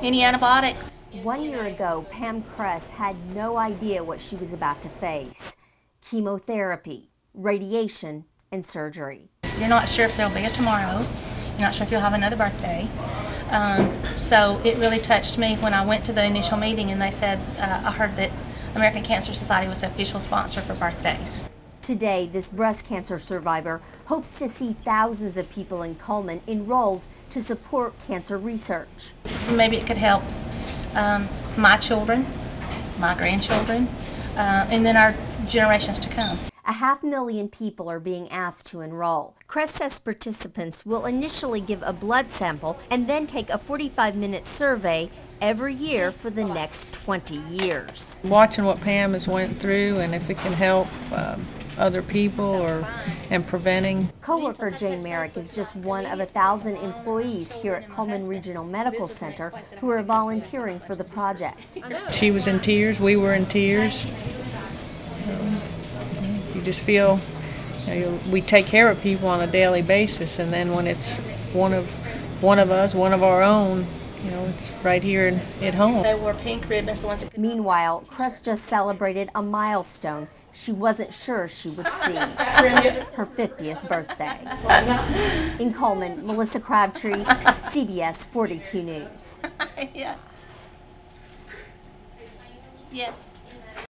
Any antibiotics? 1 year ago, Pam Kress had no idea what she was about to face: chemotherapy, radiation, and surgery. You're not sure if there'll be a tomorrow. You're not sure if you'll have another birthday. So it really touched me when I went to the initial meeting and they said, I heard that American Cancer Society was the official sponsor for birthdays. Today, this breast cancer survivor hopes to see thousands of people in Cullman enrolled to support cancer research. Maybe it could help my children, my grandchildren, and then our generations to come. 500,000 people are being asked to enroll. Kress says participants will initially give a blood sample and then take a 45-minute survey every year for the next 20 years. Watching what Pam has went through and if it can help other people and preventing. Coworker Jane Merrick is just one of 1,000 employees here at Cullman Regional Medical Center who are volunteering for the project. She was in tears, we were in tears. You just feel, we take care of people on a daily basis, and then when it's one of us, one of our own, it's right here at home. They wore pink ribbons. Meanwhile, Kress just celebrated a milestone she wasn't sure she would see: her 50th birthday. In Cullman, Melissa Crabtree, CBS 42 News. Yeah. Yes.